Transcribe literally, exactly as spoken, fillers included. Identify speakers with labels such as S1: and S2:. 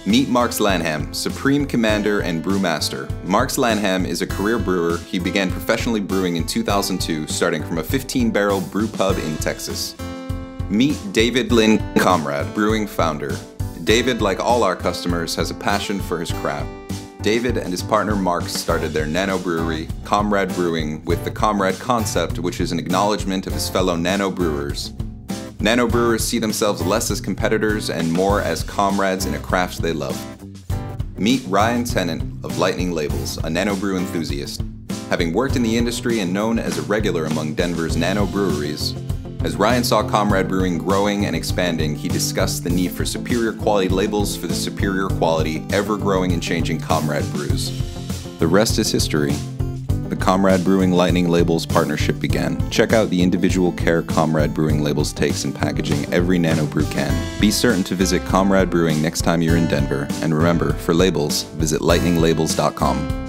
S1: Meet Marks Lanham, Supreme Commander and Brewmaster. Marks Lanham is a career brewer. He began professionally brewing in two thousand two, starting from a fifteen barrel brew pub in Texas. Meet David Lynn Comrade, brewing founder. David, like all our customers, has a passion for his craft. David and his partner Marks started their nano brewery, Comrade Brewing, with the Comrade concept, which is an acknowledgement of his fellow nano brewers. Nano brewers see themselves less as competitors and more as comrades in a craft they love. Meet Ryan Tennant of Lightning Labels, a nano brew enthusiast. Having worked in the industry and known as a regular among Denver's nano breweries, as Ryan saw Comrade Brewing growing and expanding, he discussed the need for superior quality labels for the superior quality, ever-growing and changing Comrade brews. The rest is history. The Comrade Brewing Lightning Labels partnership began. Check out the individual care Comrade Brewing Labels takes in packaging every nano brew can. Be certain to visit Comrade Brewing next time you're in Denver, and remember, for labels, visit lightning labels dot com.